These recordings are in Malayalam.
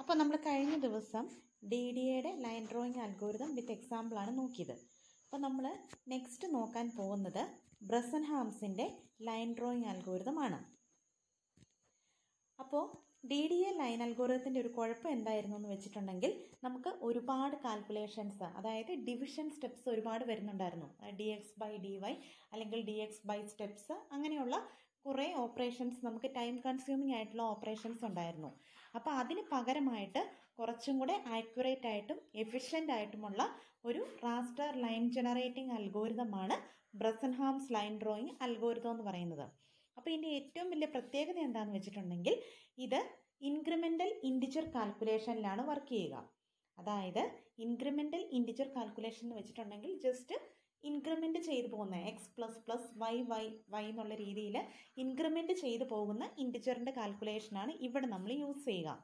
അപ്പോൾ നമ്മൾ കഴിഞ്ഞ ദിവസം DDAയുടെ ലൈൻ ഡ്രോയിങ് അൽഗോരിതം വിത്ത് എക്സാമ്പിളാണ് നോക്കിയത്. അപ്പോൾ നമ്മൾ നെക്സ്റ്റ് നോക്കാൻ പോകുന്നത് ബ്രസൻഹാംസിൻ്റെ ലൈൻ ഡ്രോയിങ് അൽഗോരിതമാണ്. അപ്പോൾ DDA ലൈൻ അൽഗോരിതത്തിൻ്റെ ഒരു കുഴപ്പം എന്തായിരുന്നു എന്ന് വെച്ചിട്ടുണ്ടെങ്കിൽ നമുക്ക് ഒരുപാട് കാൽക്കുലേഷൻസ്, അതായത് ഡിവിഷൻ സ്റ്റെപ്സ് ഒരുപാട് വരുന്നുണ്ടായിരുന്നു. dx/dy അല്ലെങ്കിൽ dx/by സ്റ്റെപ്സ്, അങ്ങനെയുള്ള കുറേ ഓപ്പറേഷൻസ്, നമുക്ക് ടൈം കൺസ്യൂമിംഗ് ആയിട്ടുള്ള ഓപ്പറേഷൻസ് ഉണ്ടായിരുന്നു. അപ്പോൾ അതിന് പകരമായിട്ട് കുറച്ചും കൂടെ ആക്യുറേറ്റ് ആയിട്ടും എഫിഷ്യൻ്റ് ആയിട്ടുമുള്ള ഒരു റാസ്റ്റർ ലൈൻ ജനറേറ്റിംഗ് അൽഗോരിതമാണ് ബ്രസൻഹാംസ് ലൈൻ ഡ്രോയിങ് അൽഗോരിതം എന്ന് പറയുന്നത്. അപ്പോൾ ഇതിൻ്റെ ഏറ്റവും വലിയ പ്രത്യേകത എന്താണെന്ന് വെച്ചിട്ടുണ്ടെങ്കിൽ ഇത് ഇൻക്രിമെൻ്റൽ ഇൻറ്റിജർ കാൽക്കുലേഷനിലാണ് വർക്ക് ചെയ്യുക. അതായത് ഇൻക്രിമെൻ്റൽ ഇൻറ്റിജർ കാൽക്കുലേഷൻ എന്ന് വെച്ചിട്ടുണ്ടെങ്കിൽ ജസ്റ്റ് ഇൻക്രിമെൻ്റ് ചെയ്തു പോകുന്ന x++y എന്നുള്ള രീതിയിൽ ഇൻക്രിമെൻ്റ് ചെയ്തു പോകുന്ന ഇൻറ്റിജറിൻ്റെ കാൽക്കുലേഷനാണ് ഇവിടെ നമ്മൾ യൂസ് ചെയ്യുക.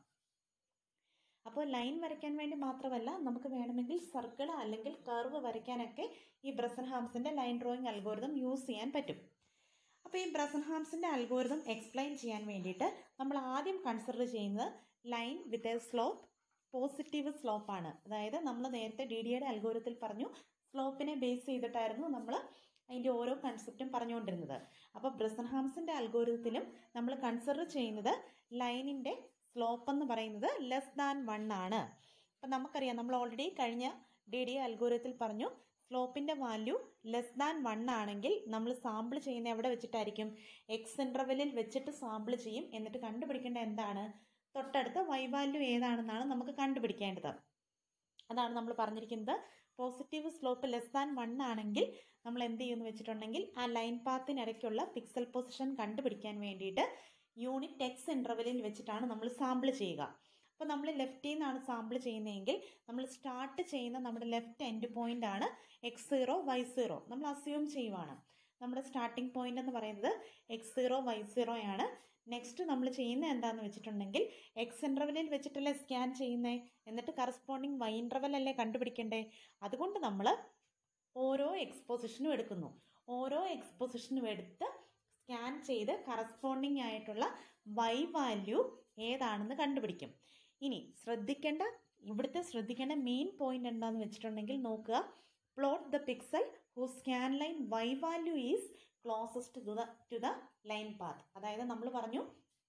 അപ്പോൾ ലൈൻ വരയ്ക്കാൻ വേണ്ടി മാത്രമല്ല, നമുക്ക് വേണമെങ്കിൽ സർക്കിൾ അല്ലെങ്കിൽ കർവ് വരയ്ക്കാനൊക്കെ ഈ ബ്രസൻഹാംസിൻ്റെ ലൈൻ ഡ്രോയിങ് അൽഗോരിതം യൂസ് ചെയ്യാൻ പറ്റും. അപ്പോൾ ഈ ബ്രസൻഹാംസിൻ്റെ അൽഗോരിതം എക്സ്പ്ലെയിൻ ചെയ്യാൻ വേണ്ടിയിട്ട് നമ്മൾ ആദ്യം കൺസിഡർ ചെയ്യുന്നത് line with a slope, positive സ്ലോപ്പാണ്. അതായത് നമ്മൾ നേരത്തെ DDAയുടെ അൽഗോരിതത്തിൽ പറഞ്ഞു, സ്ലോപ്പിനെ ബേസ് ചെയ്തിട്ടായിരുന്നു നമ്മൾ അതിൻ്റെ ഓരോ കൺസെപ്റ്റും പറഞ്ഞുകൊണ്ടിരുന്നത്. അപ്പോൾ ബ്രസൻഹാംസിൻ്റെ അൽഗോരിതത്തിലും നമ്മൾ കൺസിഡർ ചെയ്യുന്നത് ലൈനിൻ്റെ സ്ലോപ്പ് എന്ന് പറയുന്നത് <1 ആണ്. അപ്പം നമുക്കറിയാം, നമ്മൾ ഓൾറെഡി കഴിഞ്ഞ DDA അൽഗോരിതത്തിൽ പറഞ്ഞു, സ്ലോപ്പിൻ്റെ വാല്യൂ <1 ആണെങ്കിൽ നമ്മൾ സാമ്പിൾ ചെയ്യുന്ന എവിടെ വെച്ചിട്ടായിരിക്കും? എക്സ് ഇൻ്റർവെല്ലിൽ വെച്ചിട്ട് സാമ്പിൾ ചെയ്യും. എന്നിട്ട് കണ്ടുപിടിക്കേണ്ട എന്താണ്? തൊട്ടടുത്ത y വാല്യൂ ഏതാണെന്നാണ് നമുക്ക് കണ്ടുപിടിക്കേണ്ടത്. അതാണ് നമ്മൾ പറഞ്ഞിരിക്കുന്നത്. പോസിറ്റീവ് സ്ലോപ്പ് <1 ആണെങ്കിൽ നമ്മൾ എന്ത് ചെയ്യുമെന്ന് വെച്ചിട്ടുണ്ടെങ്കിൽ ആ ലൈൻ പാത്തിനിടയ്ക്കുള്ള പിക്സൽ പൊസിഷൻ കണ്ടുപിടിക്കാൻ വേണ്ടിയിട്ട് യൂണിറ്റ് എക്സ് ഇൻ്റർവെല്ലിൽ വെച്ചിട്ടാണ് നമ്മൾ സാമ്പിൾ ചെയ്യുക. അപ്പോൾ നമ്മൾ ലെഫ്റ്റിൽ നിന്നാണ് സാമ്പിൾ ചെയ്യുന്നതെങ്കിൽ നമ്മൾ സ്റ്റാർട്ട് ചെയ്യുന്ന നമ്മുടെ ലെഫ്റ്റ് എൻഡ് പോയിൻ്റ് ആണ് x0 y0. നമ്മൾ അസ്യൂം ചെയ്യുവാണ് നമ്മുടെ സ്റ്റാർട്ടിംഗ് പോയിന്റ് എന്ന് പറയുന്നത് x0 y0 ആണ്. നെക്സ്റ്റ് നമ്മൾ ചെയ്യുന്നത് എന്താണെന്ന് വെച്ചിട്ടുണ്ടെങ്കിൽ എക്സ് ഇൻ്റർവെല്ലിൽ വെച്ചിട്ടല്ലേ സ്കാൻ ചെയ്യുന്നത്, എന്നിട്ട് കറസ്പോണ്ടിങ് y ഇൻ്റർവെൽ അല്ലേ കണ്ടുപിടിക്കണ്ടേ. അതുകൊണ്ട് നമ്മൾ ഓരോ എക്സ്പൊസിഷനും എടുക്കുന്നു. ഓരോ എക്സ്പൊസിഷനും എടുത്ത് സ്കാൻ ചെയ്ത് കറസ്പോണ്ടിങ് ആയിട്ടുള്ള y വാല്യൂ ഏതാണെന്ന് കണ്ടുപിടിക്കും. ഇനി ഇവിടുത്തെ ശ്രദ്ധിക്കേണ്ട മെയിൻ പോയിന്റ് എന്താണെന്ന് വെച്ചിട്ടുണ്ടെങ്കിൽ നോക്കുക, plot the pixel whose scan line y value is closest to the line path. അതായത് നമ്മൾ പറഞ്ഞു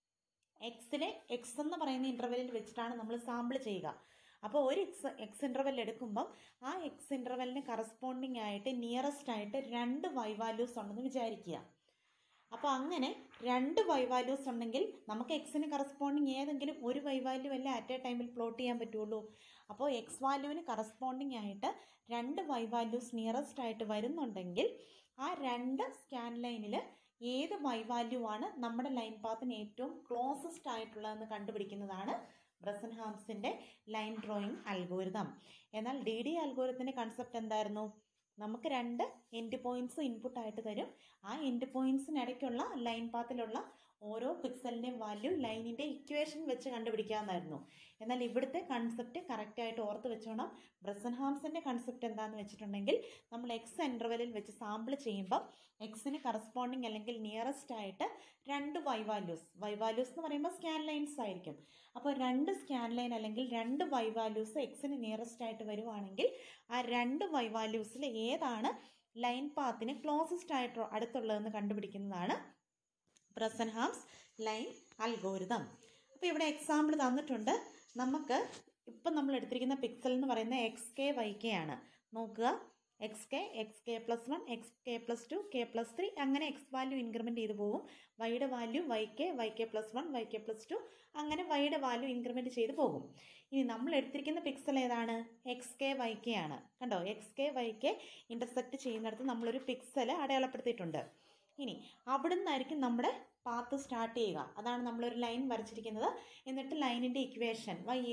എക്സിനെ എക്സ് എന്ന് പറയുന്ന ഇൻ്റർവെല്ലിൽ വെച്ചിട്ടാണ് നമ്മൾ സാമ്പിൾ ചെയ്യുക. അപ്പോൾ ഒരു എക്സ് ഇൻ്റർവെൽ എടുക്കുമ്പം ആ എക്സ് ഇൻ്റർവെല്ലിന് കറസ്പോണ്ടിങ് ആയിട്ട് നിയറസ്റ്റ് ആയിട്ട് 2 y വാല്യൂസ് ഉണ്ടെന്ന് വിചാരിക്കുക. അപ്പോൾ അങ്ങനെ 2 y വാല്യൂസ് ഉണ്ടെങ്കിൽ നമുക്ക് എക്സിന് കറസ്പോണ്ടിങ് ഏതെങ്കിലും ഒരു y വാല്യൂ അല്ലേ അറ്റ് എ ടൈമിൽ പ്ലോട്ട് ചെയ്യാൻ പറ്റുള്ളൂ. അപ്പോൾ എക്സ് വാല്യൂവിന് കറസ്പോണ്ടിങ് ആയിട്ട് 2 y വാല്യൂസ് നിയറസ്റ്റ് ആയിട്ട് വരുന്നുണ്ടെങ്കിൽ ആ 2 സ്കാൻ ലൈനിൽ ഏത് y വാല്യൂ ആണ് നമ്മുടെ ലൈൻ പാത്തിന് ഏറ്റവും ക്ലോസസ്റ്റ് ആയിട്ടുള്ളതെന്ന് കണ്ടുപിടിക്കുന്നതാണ് ബ്രസൻഹാംസിൻ്റെ ലൈൻ ഡ്രോയിങ് അൽഗോരിതം. എന്നാൽ DDA അൽഗോരിതത്തിൻ്റെ കൺസെപ്റ്റ് എന്തായിരുന്നു? നമുക്ക് 2 എൻഡ് പോയിന്റ്സ് ഇൻപുട്ടായിട്ട് തരും. ആ എൻഡ് പോയിന്റ്സിനിടയ്ക്കുള്ള ലൈൻ പാത്തിലുള്ള ഓരോ പിക്സലിൻ്റെയും വാല്യൂ ലൈനിൻ്റെ ഇക്വേഷൻ വെച്ച് കണ്ടുപിടിക്കാമെന്നായിരുന്നു. എന്നാൽ ഇവിടുത്തെ കൺസെപ്റ്റ് കറക്റ്റായിട്ട് ഓർത്ത് വെച്ചോണം. ബ്രസൻഹാംസിൻ്റെ കൺസെപ്റ്റ് എന്താണെന്ന് വെച്ചിട്ടുണ്ടെങ്കിൽ നമ്മൾ എക്സ് ഇൻ്റർവെല്ലിൽ വെച്ച് സാമ്പിൾ ചെയ്യുമ്പോൾ എക്സിന് കറസ്പോണ്ടിങ് അല്ലെങ്കിൽ നിയറസ്റ്റ് ആയിട്ട് 2 y വാല്യൂസ് എന്ന് പറയുമ്പോൾ സ്കാൻ ലൈൻസ് ആയിരിക്കും. അപ്പോൾ 2 സ്കാൻ ലൈൻ അല്ലെങ്കിൽ 2 y വാല്യൂസ് എക്സിന് നിയറസ്റ്റ് ആയിട്ട് വരുവാണെങ്കിൽ ആ 2 y വാല്യൂസിൽ ഏതാണ് ലൈൻ പാത്തിന് ക്ലോസസ്റ്റ് ആയിട്ട് അടുത്തുള്ളതെന്ന് കണ്ടുപിടിക്കുന്നതാണ് ബ്രസൻഹാംസ് ലൈൻ അൽഗോരിതം. അപ്പോൾ ഇവിടെ എക്സാമ്പിൾ തന്നിട്ടുണ്ട്. നമുക്ക് ഇപ്പം നമ്മൾ എടുത്തിരിക്കുന്ന പിക്സൽ എന്ന് പറയുന്നത് xk ആണ്. നോക്കുക, xk+1, xk+2, k+3 അങ്ങനെ എക്സ് വാല്യൂ ഇൻക്രിമെൻറ്റ് ചെയ്ത് പോകും. വൈയുടെ വാല്യൂ yk+1, yk+2 അങ്ങനെ വൈയുടെ വാല്യൂ ഇൻക്രിമെൻറ്റ് ചെയ്ത് പോകും. ഇനി നമ്മൾ എടുത്തിരിക്കുന്ന പിക്സൽ ഏതാണ്? xk ആണ്. കണ്ടോ, xk ഇൻ്റർസെക്റ്റ് ചെയ്യുന്നിടത്ത് നമ്മളൊരു പിക്സൽ അടയാളപ്പെടുത്തിയിട്ടുണ്ട്. ഇനി അവിടെ നിന്നായിരിക്കും നമ്മുടെ പാത്ത് സ്റ്റാർട്ട് ചെയ്യുക. അതാണ് നമ്മളൊരു ലൈൻ വരച്ചിരിക്കുന്നത്. എന്നിട്ട് ലൈനിൻ്റെ ഇക്വേഷൻ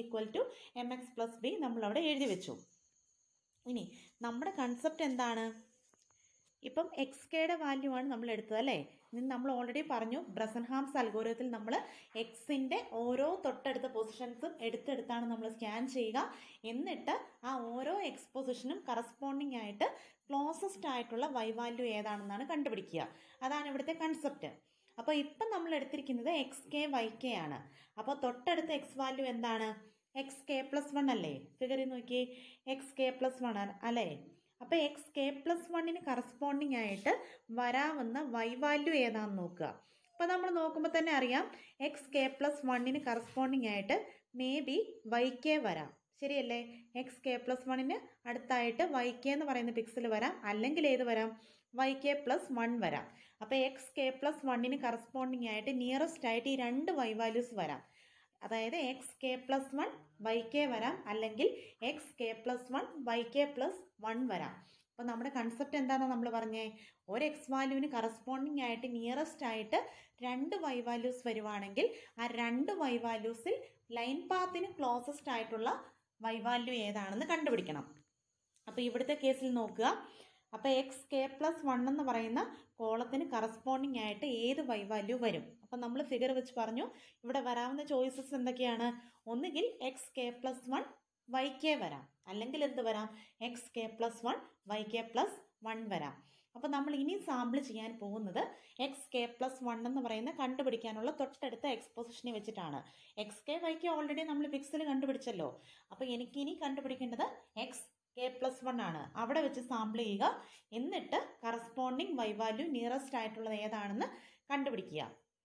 y=mx+b നമ്മളവിടെ എഴുതി വെച്ചു. ഇനി നമ്മുടെ കൺസെപ്റ്റ് എന്താണ്? ഇപ്പം xkയുടെ വാല്യൂ ആണ് നമ്മൾ എടുത്തത് അല്ലേ. നമ്മൾ ഓൾറെഡി പറഞ്ഞു, ബ്രസൻഹാംസ് അൽഗോരിതത്തിൽ നമ്മൾ എക്സിൻ്റെ ഓരോ തൊട്ടടുത്ത പൊസിഷൻസും എടുത്തെടുത്താണ് നമ്മൾ സ്കാൻ ചെയ്യുക. എന്നിട്ട് ആ ഓരോ എക്സ്പൊസിഷനും കറസ്പോണ്ടിങ് ആയിട്ട് ക്ലോസസ്റ്റ് ആയിട്ടുള്ള y വാല്യൂ ഏതാണെന്നാണ് കണ്ടുപിടിക്കുക. അതാണ് ഇവിടുത്തെ കൺസെപ്റ്റ്. അപ്പോൾ ഇപ്പം നമ്മൾ എടുത്തിരിക്കുന്നത് xk yk ആണ്. അപ്പോൾ തൊട്ടടുത്ത എക്സ് വാല്യൂ എന്താണ്? എക്സ് കെ പ്ലസ് വൺ അല്ലേ? ഫിഗറിൽ നോക്കിയേ, എക്സ് കെ പ്ലസ് വൺ അല്ലേ? അപ്പോൾ എക്സ് കെ പ്ലസ് വണ്ണിന് കറസ്പോണ്ടിങ് ആയിട്ട് വരാവുന്ന വൈ വാല്യൂ ഏതാണെന്ന് നോക്കുക. അപ്പോൾ നമ്മൾ നോക്കുമ്പോൾ തന്നെ അറിയാം എക്സ് കെ പ്ലസ് വണ്ണിന് കറസ്പോണ്ടിങ് ആയിട്ട് മേ ബി വൈ കെ വരാം. ശരിയല്ലേ? എക്സ് കെ പ്ലസ് വണ്ണിന് അടുത്തായിട്ട് വൈ കെ എന്ന് പറയുന്ന പിക്സൽ വരാം, അല്ലെങ്കിൽ ഏത് വരാം? വൈ കെ പ്ലസ് വൺ വരാം. അപ്പോൾ എക്സ് കെ പ്ലസ് വണ്ണിന് കറസ്പോണ്ടിങ് ആയിട്ട് നിയറസ്റ്റ് ആയിട്ട് ഈ രണ്ട് വൈ വാല്യൂസ് വരാം. അതായത് x k plus one y k വരാം, അല്ലെങ്കിൽ x k plus one y k plus one വരാം. അപ്പോൾ നമ്മുടെ കൺസെപ്റ്റ് എന്താണെന്ന് നമ്മൾ പറഞ്ഞേ, ഒരു എക്സ് വാല്യൂവിന് കറസ്പോണ്ടിങ് ആയിട്ട് നിയറസ്റ്റ് ആയിട്ട് രണ്ട് വൈ വാല്യൂസ് വരുവാണെങ്കിൽ ആ രണ്ട് വൈ വാല്യൂസിൽ ലൈൻ പാത്തിന് ക്ലോസസ്റ്റ് ആയിട്ടുള്ള വൈ വാല്യൂ ഏതാണെന്ന് കണ്ടുപിടിക്കണം. അപ്പോൾ ഇവിടുത്തെ കേസിൽ നോക്കുക. അപ്പോൾ എക്സ് കെ പ്ലസ് വൺ എന്ന് പറയുന്ന കോളത്തിന് കറസ്പോണ്ടിങ് ആയിട്ട് ഏത് വൈ വാല്യൂ വരും? അപ്പം നമ്മൾ ഫിഗർ വെച്ച് പറഞ്ഞു ഇവിടെ വരാവുന്ന ചോയ്സസ് എന്തൊക്കെയാണ്? ഒന്നുകിൽ x k plus one y k വരാം, അല്ലെങ്കിൽ എന്ത് വരാം? X k plus one y k plus one വരാം. അപ്പോൾ നമ്മൾ ഇനി സാമ്പിൾ ചെയ്യാൻ പോകുന്നത് എക്സ് കെ പ്ലസ് വൺ എന്ന് പറയുന്ന കണ്ടുപിടിക്കാനുള്ള തൊട്ടടുത്ത എക്സ്പോസിഷനെ വെച്ചിട്ടാണ്. X k y k already നമ്മൾ പിക്സൽ കണ്ടുപിടിച്ചല്ലോ. അപ്പോൾ എനിക്കിനി കണ്ടുപിടിക്കേണ്ടത് എക്സ് കെ പ്ലസ് വൺ ആണ്. അവിടെ വെച്ച് സാമ്പിൾ ചെയ്യുക, എന്നിട്ട് കറസ്പോണ്ടിങ് വൈ വാല്യൂ നിയറസ്റ്റ് ആയിട്ടുള്ളത് ഏതാണെന്ന് കണ്ടുപിടിക്കുക.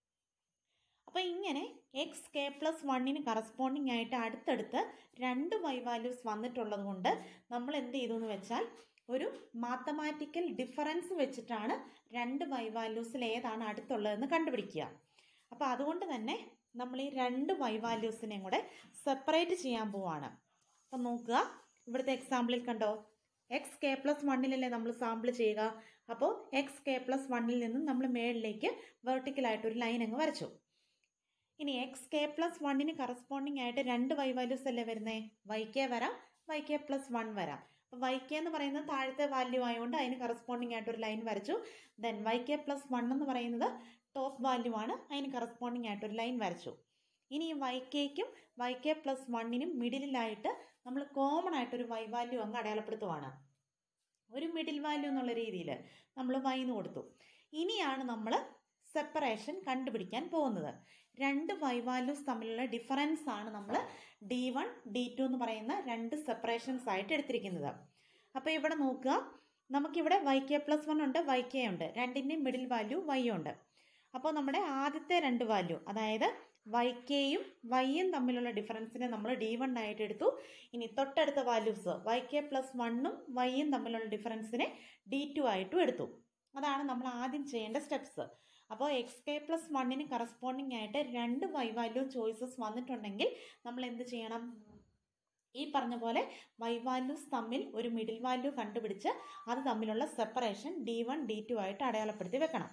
അപ്പോൾ ഇങ്ങനെ എക്സ് കെ പ്ലസ് വണ്ണിന് കറസ്പോണ്ടിങ് ആയിട്ട് അടുത്തടുത്ത് രണ്ട് വൈ വാല്യൂസ് വന്നിട്ടുള്ളത് കൊണ്ട് നമ്മൾ എന്ത് ചെയ്തു എന്ന് വെച്ചാൽ ഒരു മാത്തമാറ്റിക്കൽ ഡിഫറൻസ് വെച്ചിട്ടാണ് രണ്ട് വൈ വാല്യൂസിൽ ഏതാണ് അടുത്തുള്ളതെന്ന് കണ്ടുപിടിക്കുക. അപ്പോൾ അതുകൊണ്ട് തന്നെ നമ്മൾ ഈ രണ്ട് വൈ വാല്യൂസിനെയും കൂടെ സെപ്പറേറ്റ് ചെയ്യാൻ പോവാണ്. അപ്പം നോക്കുക, ഇവിടുത്തെ എക്സാമ്പിളിൽ കണ്ടോ, എക്സ് കെ പ്ലസ് വണ്ണിലല്ലേ നമ്മൾ സാമ്പിൾ ചെയ്യുക. അപ്പോൾ എക്സ് കെ പ്ലസ് വണ്ണിൽ നിന്നും നമ്മൾ മേളിലേക്ക് വെർട്ടിക്കലായിട്ടൊരു ലൈൻ അങ്ങ് വരച്ചു. ഇനി എക്സ് കെ പ്ലസ് വണ്ണിന് കറസ്പോണ്ടിങ് ആയിട്ട് രണ്ട് വൈ വാല്യൂസ് അല്ലേ വരുന്നത്? വൈ കെ വരാം, വൈ കെ പ്ലസ് വൺ വരാം. അപ്പോൾ വൈ കെ എന്ന് പറയുന്നത് താഴത്തെ വാല്യൂ ആയതുകൊണ്ട് അതിന് കറസ്പോണ്ടിങ് ആയിട്ട് ഒരു ലൈൻ വരച്ചു. Then y k plus one എന്ന് പറയുന്നത് ടോപ്പ് വാല്യൂ ആണ്, അതിന് കറസ്പോണ്ടിങ് ആയിട്ട് ഒരു ലൈൻ വരച്ചു. ഇനി ഈ വൈ കെക്കും വൈ കെ പ്ലസ് വണ്ണിനും മിഡിലായിട്ട് നമ്മൾ കോമൺ ആയിട്ടൊരു വൈ വാല്യൂ അങ്ങ് അടയാളപ്പെടുത്തുവാണ്. ഒരു മിഡിൽ വാല്യൂ എന്നുള്ള രീതിയിൽ നമ്മൾ വൈ എന്ന് കൊടുത്തു. ഇനിയാണ് നമ്മൾ സെപ്പറേഷൻ കണ്ടുപിടിക്കാൻ പോകുന്നത്. രണ്ട് വൈ വാല്യൂസ് തമ്മിലുള്ള ഡിഫറൻസ് ആണ് നമ്മൾ D1 D2 എന്ന് പറയുന്ന രണ്ട് സെപ്പറേഷൻസ് ആയിട്ട് എടുത്തിരിക്കുന്നത്. അപ്പോൾ ഇവിടെ നോക്കുക, നമുക്കിവിടെ വൈ കെ പ്ലസ് വൺ ഉണ്ട്, വൈ കെ ഉണ്ട്, രണ്ടിൻ്റെയും മിഡിൽ വാല്യൂ വൈ ഉണ്ട്. അപ്പോൾ നമ്മുടെ ആദ്യത്തെ രണ്ട് വാല്യൂ, അതായത് വൈ കെയും വൈയും തമ്മിലുള്ള ഡിഫറൻസിനെ നമ്മൾ D1 ആയിട്ട് എടുത്തു. ഇനി തൊട്ടടുത്ത വാല്യൂസ് വൈ കെ പ്ലസ് വണ്ണും വൈയും തമ്മിലുള്ള ഡിഫറൻസിനെ D2 ആയിട്ടും എടുത്തു. അതാണ് നമ്മൾ ആദ്യം ചെയ്യേണ്ട സ്റ്റെപ്സ്. അപ്പോൾ എക്സ് കെ പ്ലസ് വണ്ണിന് കറസ്പോണ്ടിങ് ആയിട്ട് രണ്ട് വൈ വാല്യൂ ചോയ്സസ് വന്നിട്ടുണ്ടെങ്കിൽ നമ്മൾ എന്ത് ചെയ്യണം? ഈ പറഞ്ഞ പോലെ വൈ വാല്യൂസ് തമ്മിൽ ഒരു മിഡിൽ വാല്യൂ കണ്ടുപിടിച്ച് അത് തമ്മിലുള്ള സെപ്പറേഷൻ D1 D2 ആയിട്ട് അടയാളപ്പെടുത്തി വെക്കണം.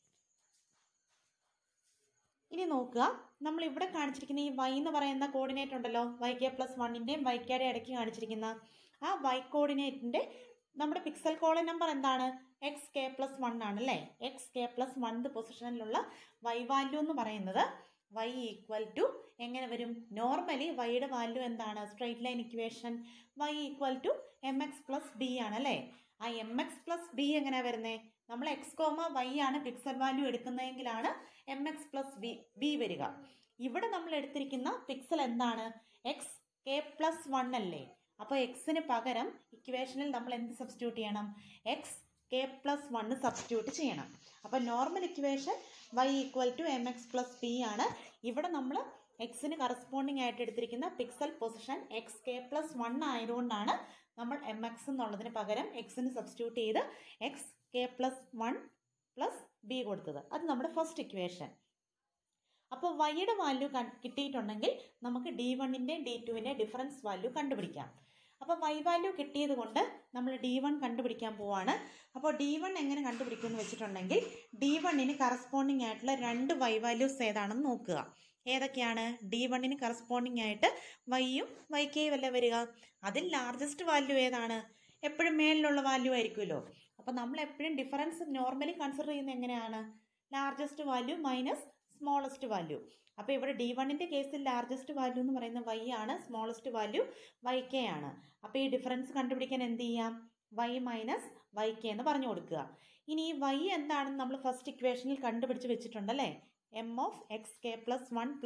ഇനി നോക്കുക, നമ്മൾ ഇവിടെ കാണിച്ചിരിക്കുന്ന ഈ വൈ എന്ന് പറയുന്ന കോർഡിനേറ്റ് ഉണ്ടല്ലോ, വൈ കെ പ്ലസ് വണ്ണിൻ്റെയും വൈ കെയുടെ ഇടയ്ക്ക് കാണിച്ചിരിക്കുന്ന ആ വൈ കോർഡിനേറ്റിൻ്റെ നമ്മുടെ പിക്സൽ കോളം നമ്പർ എന്താണ്? എക്സ് കെ പ്ലസ് വൺ ആണ് അല്ലേ? എക്സ് കെ പ്ലസ് വൺ പൊസിഷനിലുള്ള വൈ വാല്യൂ എന്ന് പറയുന്നത് വൈ ഈക്വൽ ടു എങ്ങനെ വരും? നോർമലി വൈയുടെ വാല്യൂ എന്താണ്? Straight line equation y equal to m x plus b ആണ് അല്ലേ? ആ എം എക്സ് പ്ലസ് ബി എങ്ങനെയാണ് വരുന്നത്? നമ്മൾ എക്സ് കോമ വൈ ആണ് പിക്സൽ വാല്യൂ എടുക്കുന്നതെങ്കിലാണ് എം എക്സ് പ്ലസ് ബി വരിക. ഇവിടെ നമ്മൾ എടുത്തിരിക്കുന്ന പിക്സൽ എന്താണ്? എക്സ് കെ പ്ലസ് വൺ അല്ലേ? അപ്പോൾ എക്സിന് പകരം ഇക്വേഷനിൽ നമ്മൾ എന്ത് സബ്സ്റ്റിറ്റ്യൂട്ട് ചെയ്യണം? X k plus one substitute ചെയ്യണം. അപ്പോൾ normal equation y equal to m x plus b ആണ്. ഇവിടെ നമ്മൾ എക്സിന് കറസ്പോണ്ടിങ് ആയിട്ട് എടുത്തിരിക്കുന്ന pixel position x k plus one ആയതുകൊണ്ടാണ് നമ്മൾ എം എക്സ് എന്നുള്ളതിന് പകരം എക്സിന് സബ്സ്റ്റിറ്റ്യൂട്ട് ചെയ്ത് x k plus one plus b കൊടുത്തത്. അത് നമ്മുടെ ഫസ്റ്റ് ഇക്വേഷൻ. അപ്പോൾ വൈയുടെ വാല്യൂ കിട്ടിയിട്ടുണ്ടെങ്കിൽ നമുക്ക് D1ൻ്റെയും D2ൻ്റെ ഡിഫറൻസ് വാല്യൂ കണ്ടുപിടിക്കാം. അപ്പോൾ വൈ വാല്യൂ കിട്ടിയത് കൊണ്ട് നമ്മൾ D1 കണ്ടുപിടിക്കാൻ പോവാണ്. അപ്പോൾ D1 എങ്ങനെ കണ്ടുപിടിക്കുമെന്ന് വെച്ചിട്ടുണ്ടെങ്കിൽ D1ന് കറസ്പോണ്ടിങ് ആയിട്ടുള്ള രണ്ട് വൈ വാല്യൂസ് ഏതാണെന്ന് നോക്കുക. ഏതൊക്കെയാണ്? D1ന് കറസ്പോണ്ടിങ് ആയിട്ട് വൈയും വൈ കെയും അല്ലേ വരിക. അതിൽ ലാർജസ്റ്റ് വാല്യൂ ഏതാണ്? എപ്പോഴും മേലിലുള്ള വാല്യൂ ആയിരിക്കുമല്ലോ. അപ്പോൾ നമ്മൾ എപ്പോഴും ഡിഫറൻസ് നോർമലി കൺസിഡർ ചെയ്യുന്നത് എങ്ങനെയാണ്? Largest value minus smallest value. അപ്പോൾ ഇവിടെ D1ൻ്റെ കേസിൽ ലാർജസ്റ്റ് വാല്യൂ എന്ന് പറയുന്നത് വൈ ആണ്, സ്മോളസ്റ്റ് വാല്യൂ വൈ കെ ആണ്. അപ്പോൾ ഈ ഡിഫറൻസ് കണ്ടുപിടിക്കാൻ എന്ത് ചെയ്യാം? വൈ മൈനസ് വൈ കെ എന്ന് പറഞ്ഞു കൊടുക്കുക. ഇനി ഈ വൈ എന്താണെന്ന് നമ്മൾ ഫസ്റ്റ് ഇക്വേഷനിൽ കണ്ടുപിടിച്ച് വെച്ചിട്ടുണ്ടല്ലേ? M of x k plus one plus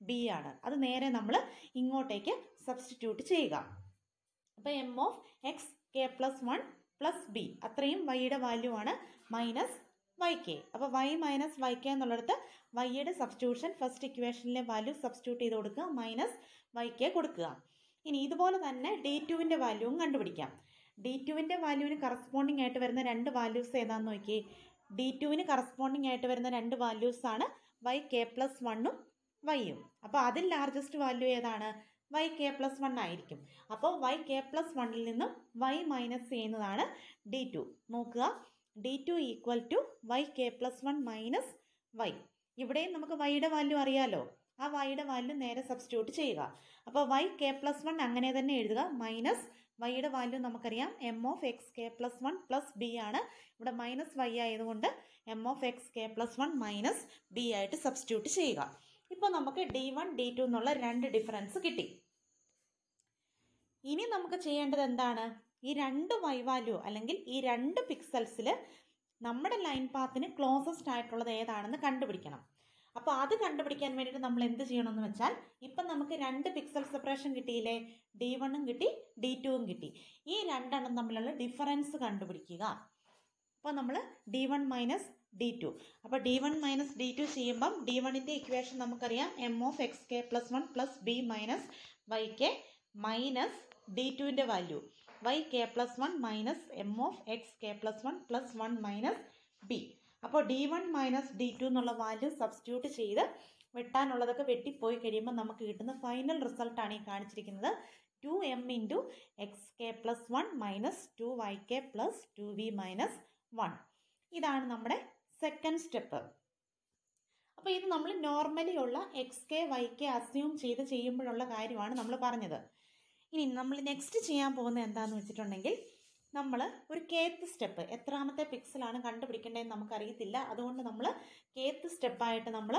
b ആണ്. അത് നേരെ നമ്മൾ ഇങ്ങോട്ടേക്ക് സബ്സ്റ്റിറ്റ്യൂട്ട് ചെയ്യുക. അപ്പോൾ m of x k plus 1 plus b അത്രയും വൈയുടെ വാല്യൂ ആണ് മൈനസ് വൈ കെ. അപ്പോൾ വൈ മൈനസ് വൈ കെ എന്നുള്ളിടത്ത് വൈയുടെ സബ്സ്റ്റിറ്റ്യൂഷൻ ഫസ്റ്റ് ഇക്വേഷനിലെ വാല്യൂ സബ്സ്റ്റിറ്റ്യൂട്ട് ചെയ്ത് കൊടുക്കുക, മൈനസ് വൈ കെ കൊടുക്കുക. ഇനി ഇതുപോലെ തന്നെ ഡി ടുവിൻ്റെ വാല്യൂവും കണ്ടുപിടിക്കാം. ഡി ടുവിൻ്റെ വാല്യൂവിന് കറസ്പോണ്ടിങ് ആയിട്ട് വരുന്ന രണ്ട് വാല്യൂസ് ഏതാണെന്ന് നോക്കി. ഡി ടുവിന് കറസ്പോണ്ടിങ് ആയിട്ട് വരുന്ന രണ്ട് വാല്യൂസാണ് വൈ കെ പ്ലസ് 1ഉം വൈയും. അപ്പോൾ അതിൽ ലാർജസ്റ്റ് വാല്യൂ ഏതാണ്? വൈ കെ പ്ലസ് 1 ആയിരിക്കും. അപ്പോൾ വൈ കെ പ്ലസ് 1ൽ നിന്നും വൈ മൈനസ് ചെയ്യുന്നതാണ് ഡി ടു. നോക്കുക, D two equal to y k plus 1 minus y. ഇവിടെയും നമുക്ക് വൈയുടെ വാല്യൂ അറിയാലോ, ആ വൈയുടെ വാല്യൂ നേരെ സബ്സ്റ്റിറ്റ്യൂട്ട് ചെയ്യുക. അപ്പോൾ വൈ കെ പ്ലസ് 1 അങ്ങനെ തന്നെ എഴുതുക, മൈനസ് വൈയുടെ വാല്യൂ നമുക്കറിയാം m of x k plus 1 plus b ആണ്. ഇവിടെ മൈനസ് വൈ ആയതുകൊണ്ട് m of x k plus 1 minus b ആയിട്ട് സബ്സ്റ്റിറ്റ്യൂട്ട് ചെയ്യുക. ഇപ്പോൾ നമുക്ക് D1 D2 എന്നുള്ള രണ്ട് ഡിഫറൻസ് കിട്ടി. ഇനി നമുക്ക് ചെയ്യേണ്ടത് എന്താണ്? ഈ രണ്ട് വൈ വാല്യൂ അല്ലെങ്കിൽ ഈ രണ്ട് പിക്സൽസിൽ നമ്മുടെ ലൈൻ പാത്തിന് ക്ലോസസ്റ്റ് ആയിട്ടുള്ളത് ഏതാണെന്ന് കണ്ടുപിടിക്കണം. അപ്പോൾ അത് കണ്ടുപിടിക്കാൻ വേണ്ടിയിട്ട് നമ്മൾ എന്ത് ചെയ്യണമെന്ന് വെച്ചാൽ, ഇപ്പം നമുക്ക് രണ്ട് പിക്സൽ സെപ്പറേഷൻ കിട്ടിയില്ലേ, D1ഉം കിട്ടി D2ഉം കിട്ടി. ഈ രണ്ടെണ്ണം തമ്മിലുള്ള ഡിഫറൻസ് കണ്ടുപിടിക്കുക. അപ്പോൾ നമ്മൾ D1 മൈനസ് D2. അപ്പോൾ D1 മൈനസ് D2 ചെയ്യുമ്പം D1ൻ്റെ ഇക്വേഷൻ നമുക്കറിയാം m of x k plus 1 plus b minus y k minus D2ൻ്റെ value y k plus 1 minus m of x k plus 1 plus 1 minus b. അപ്പോൾ D1 മൈനസ് D2 എന്നുള്ള വാല്യൂ സബ്സ്റ്റിറ്റ്യൂട്ട് ചെയ്ത് വെട്ടാനുള്ളതൊക്കെ വെട്ടിപ്പോയി കഴിയുമ്പോൾ നമുക്ക് കിട്ടുന്ന ഫൈനൽ റിസൾട്ടാണ് ഈ കാണിച്ചിരിക്കുന്നത്. 2m into x k plus 1 minus 2yk plus 2v minus 1. ഇതാണ് നമ്മുടെ സെക്കൻഡ് സ്റ്റെപ്പ്. അപ്പോൾ ഇത് നമ്മൾ നോർമലി ഉള്ള x k y k assume ചെയ്ത് ചെയ്യുമ്പോഴുള്ള കാര്യമാണ് നമ്മൾ പറഞ്ഞത്. ഇനി നമ്മൾ നെക്സ്റ്റ് ചെയ്യാൻ പോകുന്നത് എന്താണെന്ന് വെച്ചിട്ടുണ്ടെങ്കിൽ, നമ്മൾ ഒരു കേത്ത് സ്റ്റെപ്പ്, എത്രാമത്തെ പിക്സലാണ് കണ്ടുപിടിക്കേണ്ടതെന്ന് നമുക്കറിയത്തില്ല, അതുകൊണ്ട് നമ്മൾ കേത്ത് സ്റ്റെപ്പായിട്ട് നമ്മൾ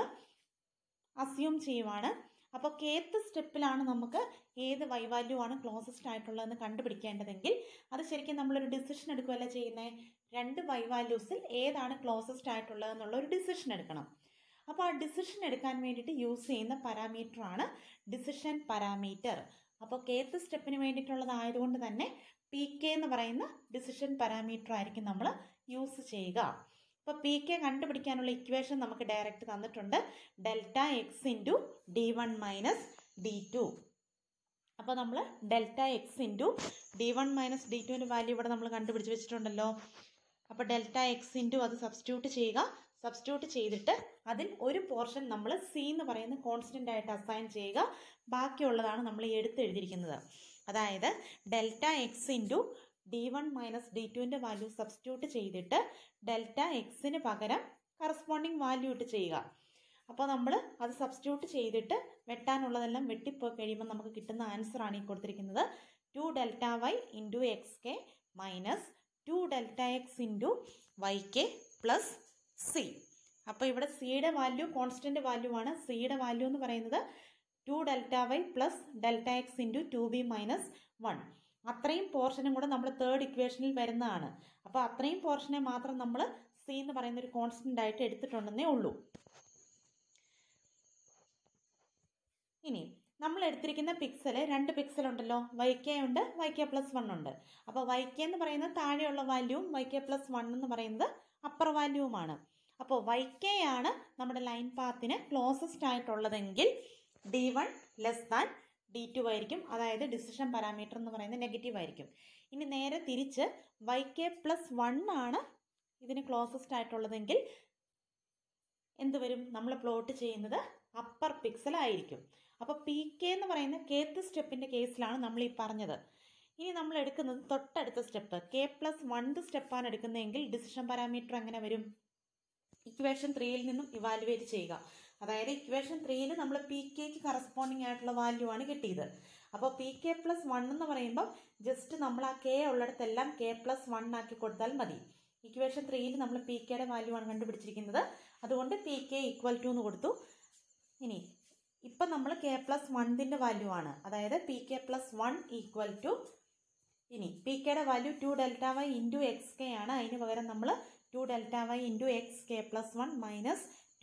അസ്യൂം ചെയ്യുവാണ്. അപ്പോൾ കേത്ത് സ്റ്റെപ്പിലാണ് നമുക്ക് ഏത് വൈ വാല്യൂ ആണ് ക്ലോസസ്റ്റ് ആയിട്ടുള്ളതെന്ന് കണ്ടുപിടിക്കേണ്ടതെങ്കിൽ അത് ശരിക്കും നമ്മളൊരു ഡിസിഷൻ എടുക്കുകയല്ല ചെയ്യുന്നത്. രണ്ട് വൈ വാല്യൂസിൽ ഏതാണ് ക്ലോസസ്റ്റ് ആയിട്ടുള്ളതെന്നുള്ള ഒരു ഡിസിഷൻ എടുക്കണം. അപ്പോൾ ആ ഡിസിഷൻ എടുക്കാൻ വേണ്ടിയിട്ട് യൂസ് ചെയ്യുന്ന പാരാമീറ്ററാണ് ഡിസിഷൻ പാരാമീറ്റർ. അപ്പോൾ കേത്ത് സ്റ്റെപ്പിന് വേണ്ടിയിട്ടുള്ളതായതുകൊണ്ട് തന്നെ പി കെ എന്ന് പറയുന്ന ഡിസിഷൻ പാരാമീറ്റർ ആയിരിക്കും നമ്മൾ യൂസ് ചെയ്യുക. അപ്പോൾ പി കെ കണ്ടുപിടിക്കാനുള്ള ഇക്വേഷൻ നമുക്ക് ഡയറക്റ്റ് തന്നിട്ടുണ്ട്, delta x into D1 minus D2. അപ്പോൾ നമ്മൾ delta x into D1 minus D2ൻ്റെ വാല്യൂ ഇവിടെ നമ്മൾ കണ്ടുപിടിച്ച് വെച്ചിട്ടുണ്ടല്ലോ. അപ്പോൾ ഡെൽറ്റ എക്സ് ഇൻറ്റു അത് സബ്സ്റ്റിറ്റ്യൂട്ട് ചെയ്യുക. സബ്സ്റ്റിറ്റ്യൂട്ട് ചെയ്തിട്ട് അതിൽ ഒരു പോർഷൻ നമ്മൾ സി എന്ന് പറയുന്ന കോൺസ്റ്റൻ്റ് ആയിട്ട് അസൈൻ ചെയ്യുക. ബാക്കിയുള്ളതാണ് നമ്മൾ ഈ എഴുതിയിരിക്കുന്നത്. അതായത് delta x into D1 minus D2ൻ്റെ വാല്യൂ സബ്സ്റ്റിറ്റ്യൂട്ട് ചെയ്തിട്ട് ഡെൽറ്റ എക്സിന് പകരം കറസ്പോണ്ടിങ് വാല്യൂ ഇട്ട് ചെയ്യുക. അപ്പോൾ നമ്മൾ അത് സബ്സ്റ്റിറ്റ്യൂട്ട് ചെയ്തിട്ട് വെട്ടാനുള്ളതെല്ലാം വെട്ടിപ്പോയി കഴിയുമ്പോൾ നമുക്ക് കിട്ടുന്ന ആൻസറാണ് ഈ കൊടുത്തിരിക്കുന്നത്. 2 delta y into x k minus 2 delta x into y k plus c. അപ്പോൾ ഇവിടെ സിയുടെ വാല്യൂ കോൺസ്റ്റൻ്റ് വാല്യൂ ആണ്. സിയുടെ വാല്യൂ എന്ന് പറയുന്നത് 2 delta y plus delta x into 2b minus 1. അത്രയും പോർഷനും കൂടെ നമ്മൾ തേർഡ് ഇക്വേഷനിൽ വരുന്നതാണ്. അപ്പോൾ അത്രയും പോർഷനെ മാത്രം നമ്മൾ സി എന്ന് പറയുന്ന ഒരു കോൺസ്റ്റൻ്റ് ആയിട്ട് എടുത്തിട്ടുണ്ടെന്നേ ഉള്ളൂ. ഇനി നമ്മൾ എടുത്തിരിക്കുന്ന പിക്സൽ രണ്ട് പിക്സൽ ഉണ്ടല്ലോ, വൈ കെ ഉണ്ട്, വൈ കെ പ്ലസ് 1 ഉണ്ട്. അപ്പോൾ വൈ കെ എന്ന് പറയുന്നത് താഴെയുള്ള വാല്യൂവും വൈ കെ പ്ലസ് 1 എന്ന് പറയുന്നത് അപ്പർ വാല്യൂവുമാണ്. അപ്പോൾ വൈ കെ ആണ് നമ്മുടെ ലൈൻ പാത്തിന് ക്ലോസസ്റ്റ് ആയിട്ടുള്ളതെങ്കിൽ D1 ലെസ് ദാൻ D2 ആയിരിക്കും. അതായത് ഡിസിഷൻ പാരാമീറ്റർ എന്ന് പറയുന്നത് നെഗറ്റീവ് ആയിരിക്കും. ഇനി നേരെ തിരിച്ച് വൈ കെ പ്ലസ് 1 ആണ് ഇതിന് ക്ലോസസ്റ്റ് ആയിട്ടുള്ളതെങ്കിൽ എന്ത് വരും? നമ്മൾ പ്ലോട്ട് ചെയ്യുന്നത് അപ്പർ പിക്സൽ ആയിരിക്കും. അപ്പോൾ പി കെ എന്ന് പറയുന്ന കേത്ത് സ്റ്റെപ്പിൻ്റെ കേസിലാണ് നമ്മൾ ഈ പറഞ്ഞത്. ഇനി നമ്മൾ എടുക്കുന്നത് തൊട്ടടുത്ത സ്റ്റെപ്പ് കെ പ്ലസ് 1 സ്റ്റെപ്പാണ് എടുക്കുന്നതെങ്കിൽ ഡിസിഷൻ പാരാമീറ്റർ എങ്ങനെ വരും? ഇക്വേഷൻ 3യിൽ നിന്നും ഇവാലുവേറ്റ് ചെയ്യുക. അതായത് ഇക്വേഷൻ 3യിൽ നമ്മൾ പി കെക്ക് കറസ്പോണ്ടിങ് ആയിട്ടുള്ള വാല്യൂ ആണ് കിട്ടിയത്. അപ്പോൾ പി കെ പ്ലസ് 1 എന്ന് പറയുമ്പോൾ ജസ്റ്റ് നമ്മൾ ആ കെ ഉള്ളിടത്തെല്ലാം കെ പ്ലസ് 1 ആക്കി കൊടുത്താൽ മതി. ഇക്വേഷൻ 3യിൽ നമ്മൾ പി കെയുടെ വാല്യൂ ആണ് കണ്ടുപിടിച്ചിരിക്കുന്നത്. അതുകൊണ്ട് പി കെ ഈക്വൽ ടു എന്ന് കൊടുത്തു. ഇനി ഇപ്പം നമ്മൾ കെ പ്ലസ് 1ൻ്റെ വാല്യൂ ആണ്, അതായത് p k plus 1 equal to, ഇനി പി കെയുടെ value 2 delta y into x k ആണ്. അതിന് പകരം നമ്മൾ 2 delta y into x k plus 1 minus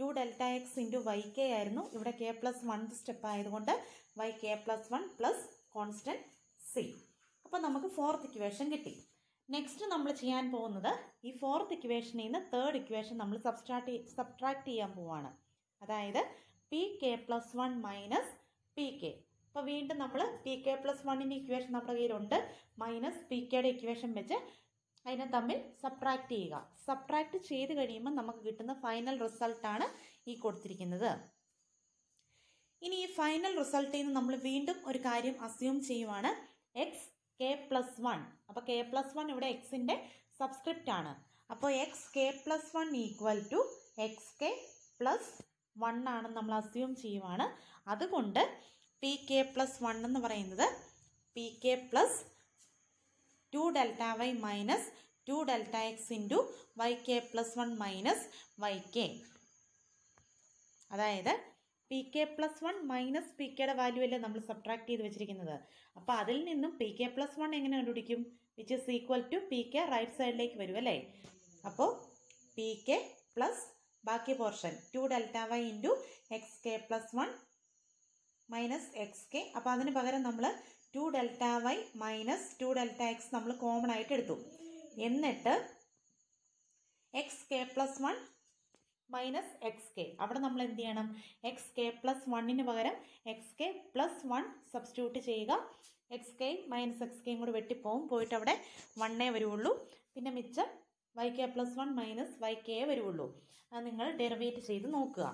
two delta x into y k ആയിരുന്നു. ഇവിടെ കെ പ്ലസ് 1 സ്റ്റെപ്പ് ആയതുകൊണ്ട് y k plus 1 plus constant c. അപ്പോൾ നമുക്ക് ഫോർത്ത് ഇക്വേഷൻ കിട്ടി. നെക്സ്റ്റ് നമ്മൾ ചെയ്യാൻ പോകുന്നത് ഈ ഫോർത്ത് ഇക്വേഷനിൽ നിന്ന് തേർഡ് ഇക്വേഷൻ നമ്മൾ സബ്ട്രാക്ട് ചെയ്യാൻ പോവാണ്. അതായത് p k plus 1 minus p k. അപ്പോൾ വീണ്ടും നമ്മൾ പി കെ പ്ലസ് 1ൻ്റെ ഇക്വേഷൻ നമ്മുടെ കയ്യിലുണ്ട്. മൈനസ് പി കെയുടെ ഇക്വേഷൻ വെച്ച് അതിനെ തമ്മിൽ സബ്ട്രാക്ട് ചെയ്യുക. സബ്ട്രാക്ട് ചെയ്ത് കഴിയുമ്പോൾ നമുക്ക് കിട്ടുന്ന ഫൈനൽ റിസൾട്ടാണ് ഈ കൊടുത്തിരിക്കുന്നത്. ഇനി ഈ ഫൈനൽ റിസൾട്ടിൽ നിന്ന് നമ്മൾ വീണ്ടും ഒരു കാര്യം അസ്യൂം ചെയ്യുവാണ്. X k plus 1. അപ്പോൾ കെ പ്ലസ് 1 ഇവിടെ എക്സിൻ്റെ സബ്സ്ക്രിപ്റ്റ് ആണ്. അപ്പോൾ x k plus 1 equal to x k plus 1 ആണെന്ന് നമ്മൾ അസ്യൂം ചെയ്യുവാണ്. അതുകൊണ്ട് പി കെ പ്ലസ് 1 എന്ന് പറയുന്നത് p k plus 2 delta y minus 2 delta x into y k plus 1 minus y k. അതായത് p k plus 1 minus p കെയുടെ വാല്യൂ അല്ലേ നമ്മൾ സബ്ട്രാക്ട് ചെയ്ത് വെച്ചിരിക്കുന്നത്. അപ്പോൾ അതിൽ നിന്നും പി കെ പ്ലസ് 1 എങ്ങനെ കണ്ടുപിടിക്കും? Which is equal to p k right സൈഡിലേക്ക് വരും അല്ലേ. അപ്പോൾ പി കെ പ്ലസ് ബാക്കി portion 2 delta y into x k plus 1 minus x k. അപ്പോൾ അതിന് പകരം നമ്മൾ 2 delta y minus 2 delta x നമ്മൾ കോമൺ ആയിട്ട് എടുത്തു. എന്നിട്ട് x k plus 1 minus x k. അവിടെ നമ്മൾ എന്ത് ചെയ്യണം? എക്സ് കെ പ്ലസ് 1ന് പകരം എക്സ് കെ പ്ലസ് 1 സബ്സ്റ്റിറ്റ്യൂട്ട് ചെയ്യുക. എക്സ് കെയും മൈനസ് എക്സ് കെയും കൂടെ വെട്ടിപ്പോവും. പോയിട്ട് അവിടെ 1 വരുള്ളൂ. പിന്നെ മിച്ചം y k plus 1 minus y k വരുള്ളൂ. അത് നിങ്ങൾ ഡെറിവേറ്റ് ചെയ്ത് നോക്കുക.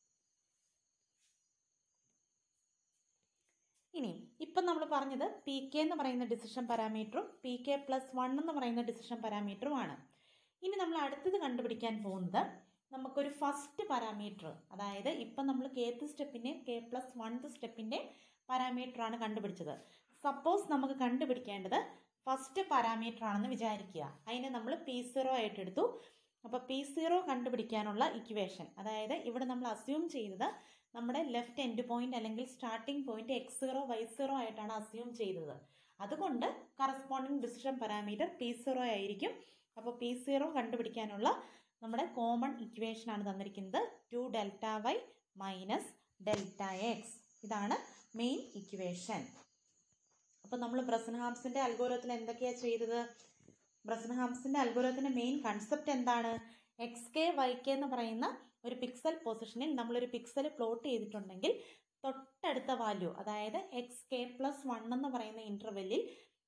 ഇനി ഇപ്പം നമ്മൾ പറഞ്ഞത് പി കെ എന്ന് പറയുന്ന ഡിസിഷൻ പാരാമീറ്ററും പി കെ പ്ലസ് 1 എന്ന് പറയുന്ന ഡിസിഷൻ പാരാമീറ്ററുമാണ്. ഇനി നമ്മൾ അടുത്തത് കണ്ടുപിടിക്കാൻ പോകുന്നത് നമുക്കൊരു ഫസ്റ്റ് പാരാമീറ്റർ, അതായത് ഇപ്പം നമ്മൾ കേത്ത് സ്റ്റെപ്പിൻ്റെ കെ പ്ലസ് 1 സ്റ്റെപ്പിൻ്റെ പാരാമീറ്ററാണ് കണ്ടുപിടിച്ചത്. സപ്പോസ് നമുക്ക് കണ്ടുപിടിക്കേണ്ടത് ഫസ്റ്റ് പാരാമീറ്റർ ആണെന്ന് വിചാരിക്കുക. അതിനെ നമ്മൾ P0 ആയിട്ട് എടുത്തു. അപ്പോൾ P0 കണ്ടുപിടിക്കാനുള്ള ഇക്വേഷൻ, അതായത് ഇവിടെ നമ്മൾ അസ്യൂം ചെയ്തത് നമ്മുടെ ലെഫ്റ്റ് എൻഡ് പോയിന്റ് അല്ലെങ്കിൽ സ്റ്റാർട്ടിംഗ് പോയിന്റ് x0 y0 ആയിട്ടാണ് അസ്യൂം ചെയ്തത്. അതുകൊണ്ട് കറസ്പോണ്ടിങ് ഡിസിഷൻ പാരാമീറ്റർ P0 ആയിരിക്കും. അപ്പോൾ P0 കണ്ടുപിടിക്കാനുള്ള നമ്മുടെ കോമൺ ഇക്വേഷനാണ് തന്നിരിക്കുന്നത്. 2 delta y minus delta x. ഇതാണ് മെയിൻ ഇക്വേഷൻ. അപ്പോൾ നമ്മൾ ബ്രസൻഹാംസിൻ്റെ അൽഗോരിതത്തിൽ എന്തൊക്കെയാണ് ചെയ്തത്? ബ്രസൻഹാംസിൻ്റെ അൽഗോരിതത്തിൻ്റെ മെയിൻ കൺസെപ്റ്റ് എന്താണ്? എക്സ് കെ വൈ കെ എന്ന് പറയുന്ന ഒരു പിക്സൽ പൊസിഷനിൽ നമ്മളൊരു പിക്സൽ പ്ലോട്ട് ചെയ്തിട്ടുണ്ടെങ്കിൽ തൊട്ടടുത്ത വാല്യൂ, അതായത് എക്സ് കെ പ്ലസ് 1 എന്ന് പറയുന്ന ഇൻ്റർവെല്ലിൽ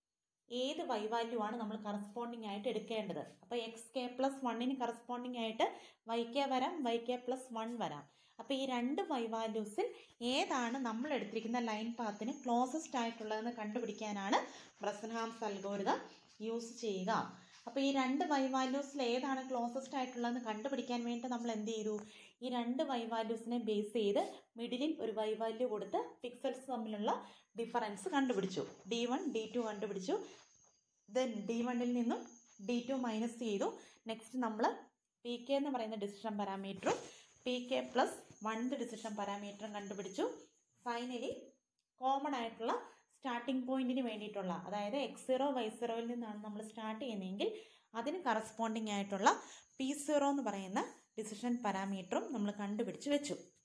ഏത് വൈ വാല്യൂ ആണ് നമ്മൾ കറസ്പോണ്ടിങ് ആയിട്ട് എടുക്കേണ്ടത്. അപ്പോൾ എക്സ് കെ പ്ലസ് 1ന് കറസ്പോണ്ടിങ് ആയിട്ട് വൈ കെ വരാം, വൈ കെ പ്ലസ് 1 വരാം. അപ്പോൾ ഈ രണ്ട് വൈ വാല്യൂസിൽ ഏതാണ് നമ്മൾ എടുത്തിരിക്കുന്ന ലൈൻ പാത്തിന് ക്ലോസസ്റ്റ് ആയിട്ടുള്ളതെന്ന് കണ്ടുപിടിക്കാനാണ് ബ്രസൻഹാംസ് അൽഗോരിതം യൂസ് ചെയ്യുക. അപ്പോൾ ഈ രണ്ട് വൈ വാല്യൂസിൽ ഏതാണ് ക്ലോസസ്റ്റ് ആയിട്ടുള്ളതെന്ന് കണ്ടുപിടിക്കാൻ വേണ്ടി നമ്മൾ എന്ത് ചെയ്തു? ഈ രണ്ട് വൈ വാല്യൂസിനെ ബേസ് ചെയ്ത് മിഡിലിൽ ഒരു വൈ വാല്യൂ കൊടുത്ത് പിക്സൽസ് തമ്മിലുള്ള ഡിഫറൻസ് കണ്ടുപിടിച്ചു. D1 D2 കണ്ടുപിടിച്ചു. ദെൻ D1ൽ നിന്നും D2 മൈനസ് ചെയ്തു. നെക്സ്റ്റ് നമ്മൾ പി കെ എന്ന് പറയുന്ന ഡിസിഷൻ പാരാമീറ്ററും പി കെ പ്ലസ് 1 ഡിസിഷൻ പാരാമീറ്ററും കണ്ടുപിടിച്ചു. ഫൈനലി കോമൺ ആയിട്ടുള്ള സ്റ്റാർട്ടിംഗ് പോയിന്റിന് വേണ്ടിയിട്ടുള്ള, അതായത് x0 y0ൽ നിന്നാണ് നമ്മൾ സ്റ്റാർട്ട് ചെയ്യുന്നതെങ്കിൽ അതിന് കറസ്പോണ്ടിങ് ആയിട്ടുള്ള P0 എന്ന് പറയുന്ന ഡിസിഷൻ പാരാമീറ്ററും നമ്മൾ കണ്ടുപിടിച്ച് വെച്ചു.